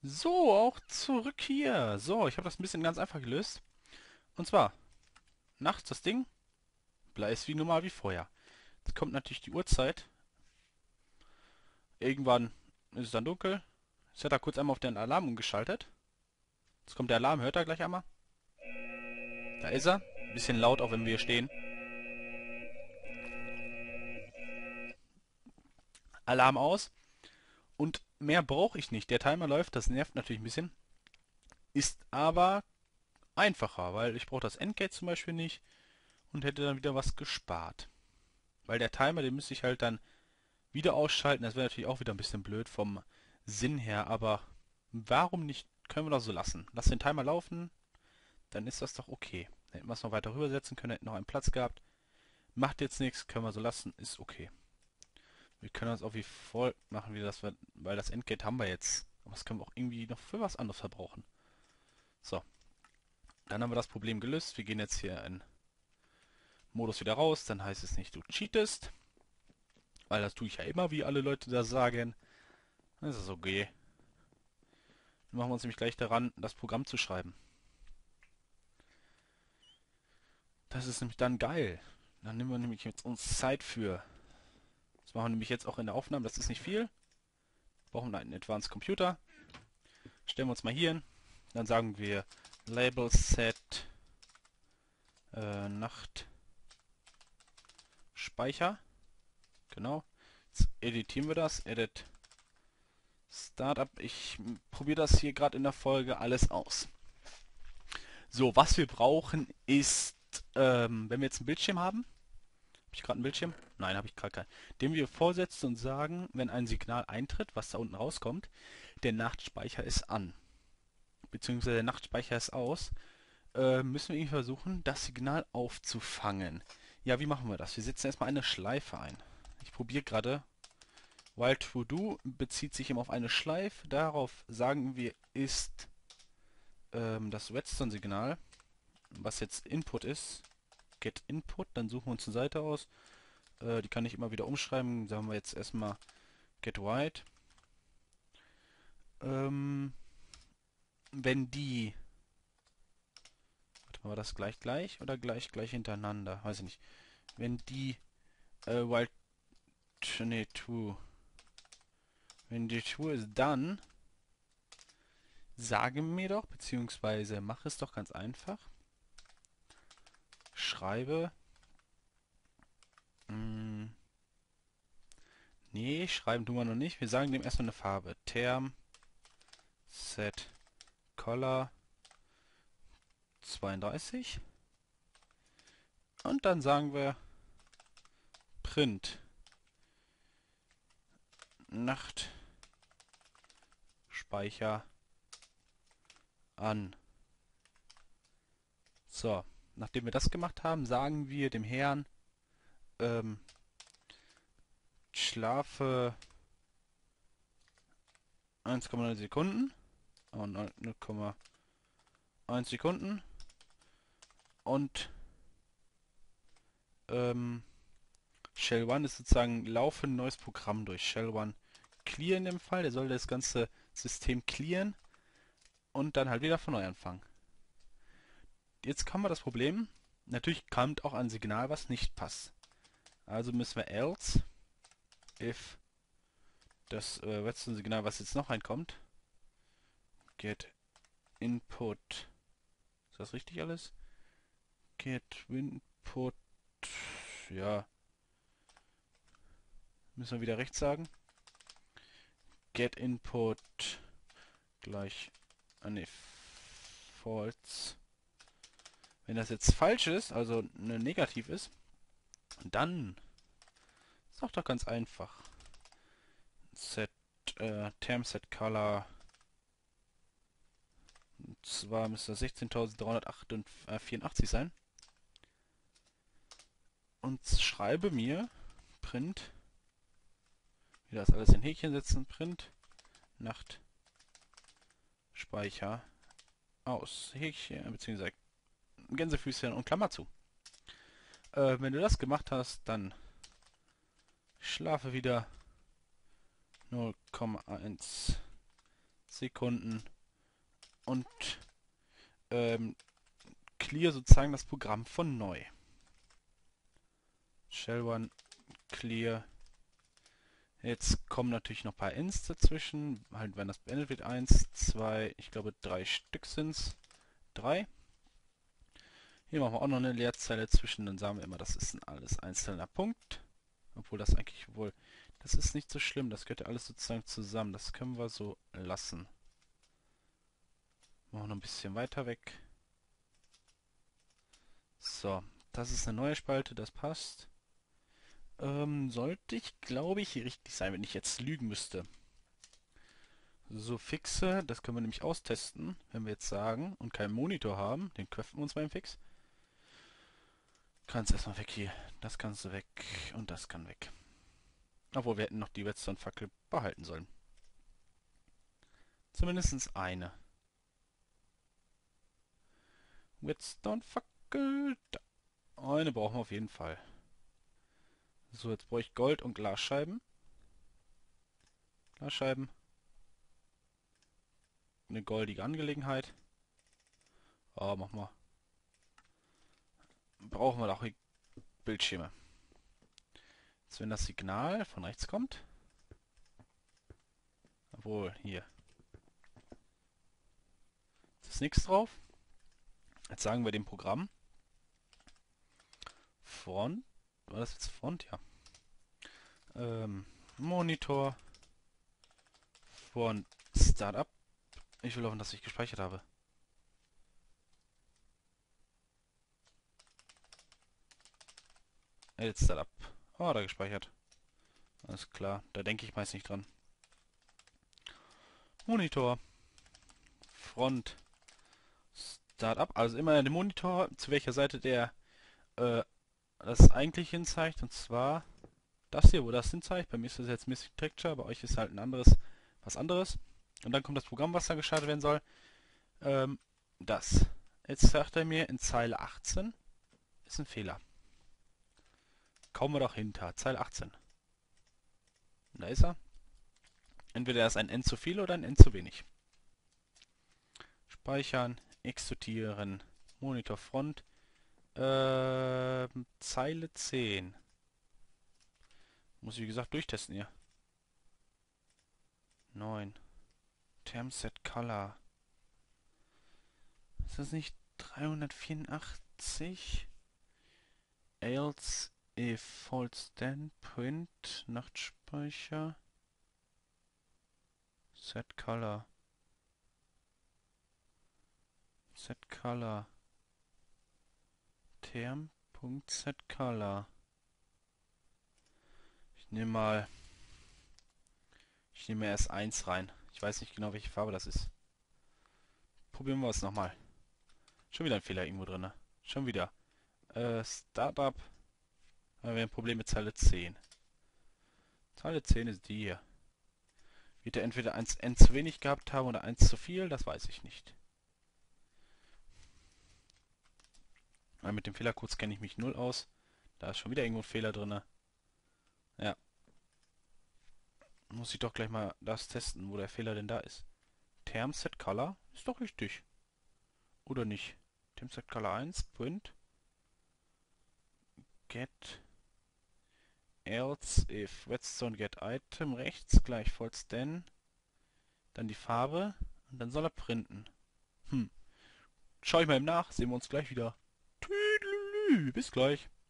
So, auch zurück hier. So, ich habe das ein bisschen ganz einfach gelöst. Und zwar, nachts das Ding, bleibt wie normal wie vorher. Jetzt kommt natürlich die Uhrzeit. Irgendwann ist es dann dunkel. Jetzt hat er kurz einmal auf den Alarm umgeschaltet. Jetzt kommt der Alarm, hört er gleich einmal. Da ist er. Bisschen laut, auch wenn wir hier stehen. Alarm aus. Und mehr brauche ich nicht. Der Timer läuft, das nervt natürlich ein bisschen. Ist aber einfacher, weil ich brauche das Endgate zum Beispiel nicht und hätte dann wieder was gespart. Weil der Timer, den müsste ich halt dann wieder ausschalten. Das wäre natürlich auch wieder ein bisschen blöd vom Sinn her, aber warum nicht? Können wir doch so lassen. Lass den Timer laufen, dann ist das doch okay. Dann hätten wir es noch weiter rübersetzen können, hätten noch einen Platz gehabt. Macht jetzt nichts, können wir so lassen, ist okay. Wir können das auch wie voll machen, wie das wir, weil das Endgate haben wir jetzt. Aber das können wir auch irgendwie noch für was anderes verbrauchen. So, dann haben wir das Problem gelöst. Wir gehen jetzt hier in Modus wieder raus, dann heißt es nicht, du cheatest, weil das tue ich ja immer, wie alle Leute da sagen. Das ist okay. Dann machen wir uns nämlich gleich daran, das Programm zu schreiben. Das ist nämlich dann geil. Dann nehmen wir nämlich jetzt uns Zeit für. Das machen wir nämlich jetzt auch in der Aufnahme. Das ist nicht viel. Brauchen wir einen Advanced Computer. Stellen wir uns mal hier hin. Dann sagen wir Label Set Nachtspeicher. Genau. Jetzt editieren wir das. Edit Startup. Ich probiere das hier gerade in der Folge alles aus. So, was wir brauchen ist, wenn wir jetzt einen Bildschirm haben. Habe ich gerade einen Bildschirm? Nein, habe ich gerade keinen. Dem wir vorsetzen und sagen, wenn ein Signal eintritt, was da unten rauskommt, der Nachtspeicher ist an. Beziehungsweise der Nachtspeicher ist aus. Müssen wir irgendwie versuchen, das Signal aufzufangen. Ja, wie machen wir das? Wir setzen erstmal eine Schleife ein. Ich probiere gerade. While to do bezieht sich immer auf eine Schleife. Darauf sagen wir, ist das Redstone-Signal, was jetzt Input ist, get Input. Dann suchen wir uns eine Seite aus. Die kann ich immer wieder umschreiben. Sagen wir jetzt erstmal get white. Ähm, wenn die, warte mal, war das gleich oder gleich hintereinander? Weiß ich nicht. Wenn die while, nee, true. Wenn die true ist, dann sage mir doch, beziehungsweise mach es doch ganz einfach. Schreibe, mh, nee, schreiben tun wir noch nicht. Wir sagen dem erstmal eine Farbe. Term set color 32 und dann sagen wir print Nachtspeicher an. So, nachdem wir das gemacht haben, sagen wir dem Herrn, ähm, schlafe 1,9 Sekunden und 0,1 Sekunden und Shell 1 ist sozusagen laufen neues Programm durch. Shell 1 clear in dem Fall, der soll das ganze System clearen und dann halt wieder von neu anfangen. Jetzt haben wir das Problem, natürlich kommt auch ein Signal, was nicht passt. Also müssen wir else, if das letzte Signal, was jetzt noch reinkommt, get input. Ist das richtig alles? Get input. Ja, müssen wir wieder rechts sagen. Get input gleich. Ah ne, false. Wenn das jetzt falsch ist, also ne, negativ ist, dann ist doch ganz einfach. Set Term set color. Und zwar müsste das 16.384 sein. Und schreibe mir print, wieder das alles in Häkchen setzen, print Nachtspeicher aus Häkchen, beziehungsweise Gänsefüßchen und Klammer zu. Wenn du das gemacht hast, dann schlafe wieder 0,1 Sekunden und ähm, clear sozusagen das Programm von neu. Shell 1 clear. Jetzt kommen natürlich noch ein paar Ends dazwischen. Halt, wenn das beendet wird. 1, 2, ich glaube 3 Stück sind es. 3. Hier machen wir auch noch eine Leerzeile zwischen. Dann sagen wir immer, das ist ein alles einzelner Punkt. Obwohl das eigentlich wohl... Das ist nicht so schlimm. Das gehört ja alles sozusagen zusammen. Das können wir so lassen. Machen wir noch ein bisschen weiter weg. So, das ist eine neue Spalte. Das passt. Sollte ich, glaube ich, richtig sein, wenn ich jetzt lügen müsste. So, Fixe, das können wir nämlich austesten, wenn wir jetzt sagen und keinen Monitor haben. Den köpfen wir uns beim Fix. Kannst erstmal weg hier. Das kannst du weg und das kann weg. Obwohl, wir hätten noch die Redstone-Fackel behalten sollen. Zumindest eine. Redstone-Fackel. Eine brauchen wir auf jeden Fall. So, jetzt brauche ich Gold und Glasscheiben. Glasscheiben. Eine goldige Angelegenheit. Oh, mach mal. Brauchen wir doch Bildschirme. Jetzt, wenn das Signal von rechts kommt. Obwohl, hier. Jetzt ist nichts drauf. Jetzt sagen wir dem Programm. Front. War das jetzt Front? Ja. Monitor. Von Startup. Ich will hoffen, dass ich gespeichert habe. Edit Startup. Oh, da gespeichert. Alles klar. Da denke ich meist nicht dran. Monitor. Front. Startup. Also immer den Monitor, zu welcher Seite der das eigentlich hinzeigt. Und zwar das hier, wo das hinzeigt. Bei mir ist das jetzt Missing Texture. Bei euch ist halt ein anderes, was anderes. Und dann kommt das Programm, was da gestartet werden soll. Das. Jetzt sagt er mir in Zeile 18 ist ein Fehler. Kommen wir doch hinter. Zeile 18. Und da ist er. Entweder ist ein N zu viel oder ein N zu wenig. Speichern, exportieren, Monitor Front. Zeile 10. Muss ich wie gesagt durchtesten hier. 9. Termset Color. Ist das nicht 384? Else if false then print Nachtspeicher. Set Color. Set Color. Term.set Color. Ich nehme mal erst 1 rein. Ich weiß nicht genau, welche Farbe das ist. Probieren wir es nochmal. Schon wieder ein Fehler irgendwo drin. Schon wieder. Startup. Da haben wir ein Problem mit Zeile 10. Zeile 10 ist die hier. Wird er entweder 1 N zu wenig gehabt haben oder 1 zu viel? Das weiß ich nicht. Weil mit dem Fehlercodes kenne ich mich null aus. Da ist schon wieder irgendwo ein Fehler drin. Ja. Muss ich doch gleich mal das testen, wo der Fehler denn da ist. Termset Color ist doch richtig. Oder nicht? Termset Color 1, Print. Get. Else if Redstone get Item rechts gleich false then. Dann die Farbe. Und dann soll er printen. Schau ich mal eben nach. Sehen wir uns gleich wieder. Tüdelü. Bis gleich.